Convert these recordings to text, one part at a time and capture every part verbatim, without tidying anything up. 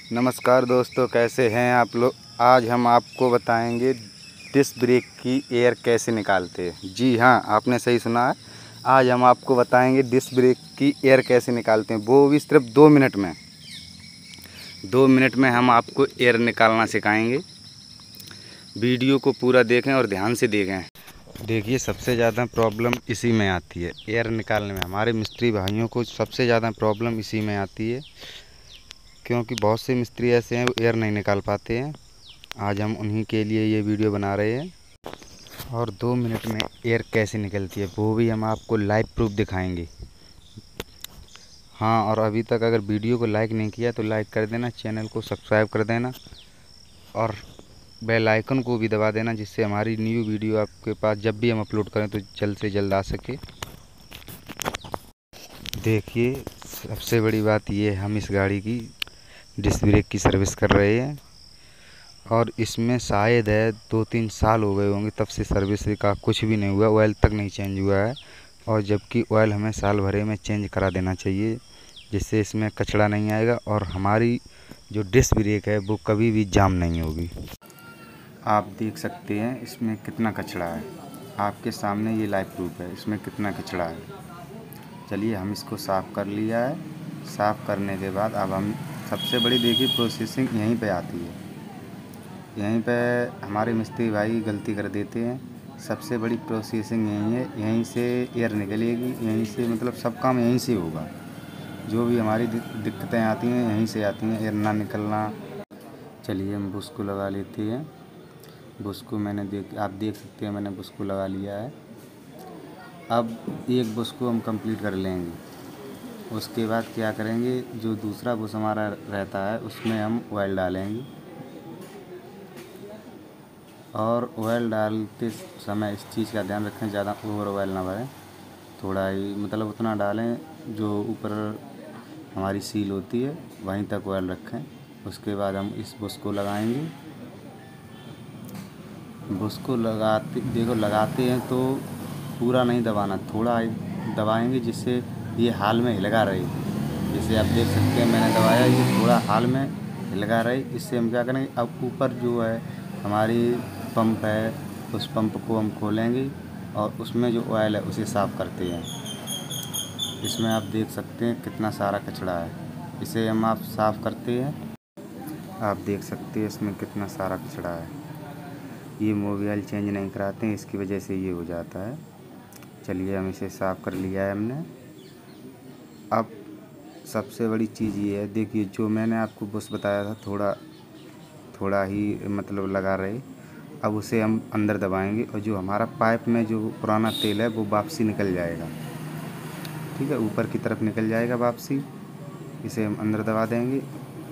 नमस्कार दोस्तों, कैसे हैं आप लोग। आज हम आपको बताएंगे डिस्क ब्रेक की एयर कैसे निकालते हैं। जी हाँ, आपने सही सुना है। आज हम आपको बताएंगे डिस्क ब्रेक की एयर कैसे निकालते हैं, वो भी सिर्फ दो मिनट में। दो मिनट में हम आपको एयर निकालना सिखाएंगे। वीडियो को पूरा देखें और ध्यान से देखें। देखिए, सबसे ज़्यादा प्रॉब्लम इसी में आती है, एयर निकालने में। हमारे मिस्त्री भाइयों को सबसे ज़्यादा प्रॉब्लम इसी में आती है, क्योंकि बहुत से मिस्त्री ऐसे हैं वो एयर नहीं निकाल पाते हैं। आज हम उन्हीं के लिए ये वीडियो बना रहे हैं, और दो मिनट में एयर कैसे निकलती है वो भी हम आपको लाइव प्रूफ दिखाएंगे। हाँ, और अभी तक अगर वीडियो को लाइक नहीं किया तो लाइक कर देना, चैनल को सब्सक्राइब कर देना और बेल आइकन को भी दबा देना, जिससे हमारी न्यू वीडियो आपके पास जब भी हम अपलोड करें तो जल्द से जल्द आ सके। देखिए, सबसे बड़ी बात ये है, हम इस गाड़ी की डिस्क ब्रेक की सर्विस कर रहे हैं, और इसमें शायद है दो तीन साल हो गए होंगे तब से सर्विस का कुछ भी नहीं हुआ, ऑयल तक नहीं चेंज हुआ है। और जबकि ऑयल हमें साल भरे में चेंज करा देना चाहिए, जिससे इसमें कचरा नहीं आएगा और हमारी जो डिस्क ब्रेक है वो कभी भी जाम नहीं होगी। आप देख सकते हैं इसमें कितना कचरा है, आपके सामने ये लाइव प्रूफ है इसमें कितना कचरा है। चलिए, हम इसको साफ़ कर लिया है। साफ़ करने के बाद अब हम सबसे बड़ी देखिए प्रोसेसिंग यहीं पे आती है। यहीं पे हमारे मिस्त्री भाई गलती कर देते हैं। सबसे बड़ी प्रोसेसिंग यहीं है, यहीं से एयर निकलेगी, यहीं से मतलब सब काम यहीं से होगा। जो भी हमारी दिक्कतें आती हैं यहीं से आती हैं, एयर ना निकलना। चलिए, हम बुश को लगा लेते हैं। बुश को मैंने देख आप देख सकते हैं मैंने बुश को लगा लिया है। अब एक बुश को हम कंप्लीट कर लेंगे। उसके बाद क्या करेंगे, जो दूसरा बुश हमारा रहता है उसमें हम ऑयल डालेंगे, और ऑयल डालते समय इस चीज़ का ध्यान रखें, ज़्यादा ओवर ऑयल ना भरें, थोड़ा ही मतलब उतना डालें जो ऊपर हमारी सील होती है वहीं तक ऑयल रखें। उसके बाद हम इस बुश को लगाएंगे। बुश को लगाते देखो लगाते हैं तो पूरा नहीं दबाना, थोड़ा दबाएंगे जिससे ये हाल में हिलगा रहे। जैसे आप देख सकते हैं मैंने दबाया, ये थोड़ा हाल में हिलगा रहे। इससे हम क्या करेंगे, अब ऊपर जो है हमारी पंप है उस पंप को हम खोलेंगे और उसमें जो ऑयल है उसे साफ़ करते हैं। इसमें आप देख सकते हैं कितना सारा कचरा है, इसे हम आप साफ़ करते हैं। आप देख सकते हैं इसमें कितना सारा कचरा है। ये मोबिल चेंज नहीं कराते हैं, इसकी वजह से ये हो जाता है। चलिए, हम इसे साफ़ कर लिया है हमने। अब सबसे बड़ी चीज़ ये है, देखिए जो मैंने आपको बुश बताया था थोड़ा थोड़ा ही मतलब लगा रहे, अब उसे हम अंदर दबाएंगे और जो हमारा पाइप में जो पुराना तेल है वो वापसी निकल जाएगा। ठीक है, ऊपर की तरफ निकल जाएगा वापसी। इसे हम अंदर दबा देंगे।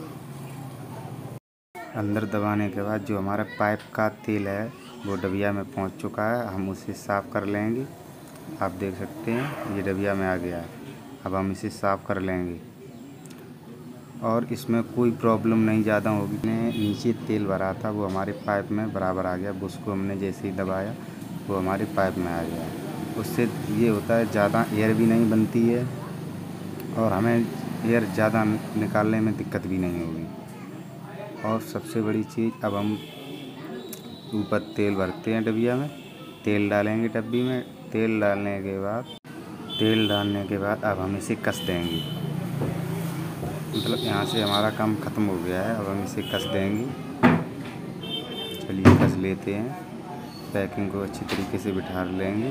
अंदर दबाने के बाद जो हमारा पाइप का तेल है वो डबिया में पहुंच चुका है, हम उसे साफ़ कर लेंगे। आप देख सकते हैं ये डबिया में आ गया है। अब हम इसे साफ़ कर लेंगे, और इसमें कोई प्रॉब्लम नहीं ज़्यादा होगी। नीचे तेल भरा था वो हमारे पाइप में बराबर आ गया, उसको हमने जैसे ही दबाया वो हमारे पाइप में आ गया। उससे ये होता है ज़्यादा एयर भी नहीं बनती है, और हमें एयर ज़्यादा निकालने में दिक्कत भी नहीं होगी। और सबसे बड़ी चीज़, अब हम ऊपर तेल भरते हैं डबिया में, तेल डालेंगे डब्बी में। तेल डालने के बाद तेल डालने के बाद अब हम इसे कस देंगे। मतलब यहाँ से हमारा काम ख़त्म हो गया है, अब हम इसे कस देंगे। चलिए, कस लेते हैं। पैकिंग को अच्छी तरीके से बिठा लेंगे,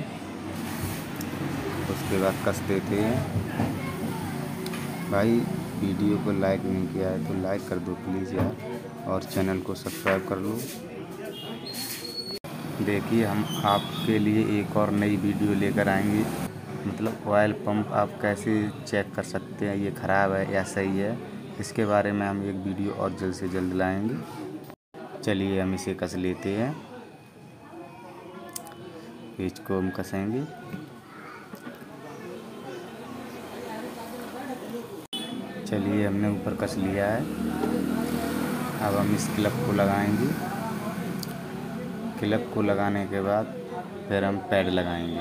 उसके बाद कस देते हैं। भाई, वीडियो को लाइक नहीं किया है तो लाइक कर दो प्लीज़ यार, और चैनल को सब्सक्राइब कर लो। देखिए, हम आपके लिए एक और नई वीडियो लेकर आएंगे, मतलब ऑयल पंप आप कैसे चेक कर सकते हैं ये ख़राब है या सही है, इसके बारे में हम एक वीडियो और जल्द से जल्द लाएंगे। चलिए, हम इसे कस लेते हैं। पेच को हम कसेंगे। चलिए, हमने ऊपर कस लिया है। अब हम इस क्लिप को लगाएंगे। क्लिप को लगाने के बाद फिर हम पैड लगाएंगे,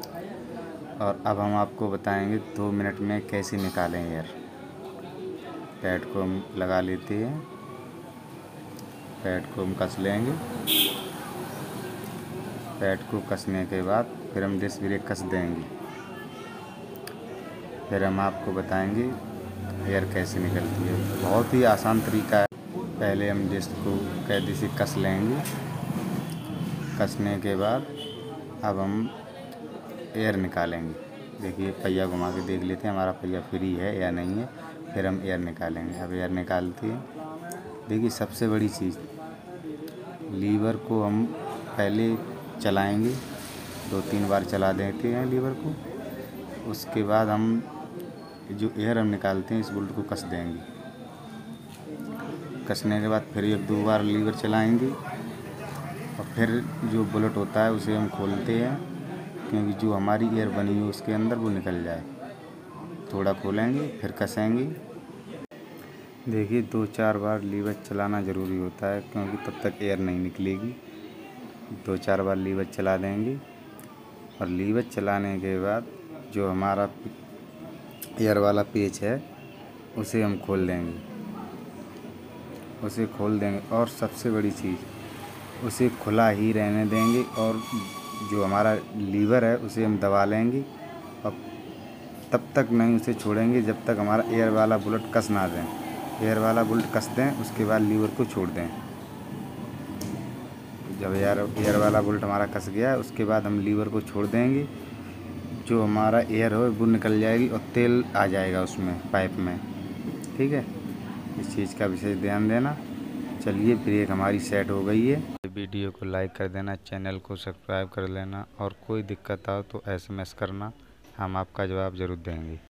और अब हम आपको बताएंगे दो मिनट में कैसे निकालें एयर। पैड को हम लगा लेते हैं। पैड को हम कस लेंगे। पैड को कसने के बाद फिर हम डिस्क ब्रेक कस देंगे। फिर हम आपको बताएंगे एयर कैसे निकलती है। बहुत ही आसान तरीका है। पहले हम डिस्क को कैदी से कस लेंगे। कसने के बाद अब हम एयर निकालेंगे। देखिए पहिया घुमा के देख लेते हैं हमारा पहिया फ्री है या नहीं है। फिर हम एयर निकालेंगे। अब एयर निकालते हैं। देखिए सबसे बड़ी चीज़, लीवर को हम पहले चलाएंगे, दो तीन बार चला देते हैं लीवर को। उसके बाद हम जो एयर हम निकालते हैं इस बोल्ट को कस देंगे। कसने के बाद फिर एक दो बार लीवर चलाएंगे और फिर जो बुलेट होता है उसे हम खोलते हैं, क्योंकि जो हमारी एयर बनी है उसके अंदर वो निकल जाए। थोड़ा खोलेंगे फिर कसेंगे। देखिए दो चार बार लीवर चलाना ज़रूरी होता है, क्योंकि तब तक एयर नहीं निकलेगी। दो चार बार लीवर चला देंगे और लीवर चलाने के बाद जो हमारा एयर वाला पेच है उसे हम खोल देंगे। उसे खोल देंगे और सबसे बड़ी चीज़, उसे खुला ही रहने देंगे और जो हमारा लीवर है उसे हम दबा लेंगे और तब तक नहीं उसे छोड़ेंगे जब तक हमारा एयर वाला बुलेट कस ना दें। एयर वाला बुलेट कस दें उसके बाद लीवर को छोड़ दें। जब एयर एयर वाला बुलेट हमारा कस गया उसके बाद हम लीवर को छोड़ देंगे। जो हमारा एयर हो वो निकल जाएगी और तेल आ जाएगा उसमें पाइप में। ठीक है, इस चीज़ का विशेष ध्यान देना। चलिए ब्रेक हमारी सेट हो गई है। वीडियो को लाइक कर देना, चैनल को सब्सक्राइब कर लेना और कोई दिक्कत हो तो एस एम एस करना, हम आपका जवाब ज़रूर देंगे।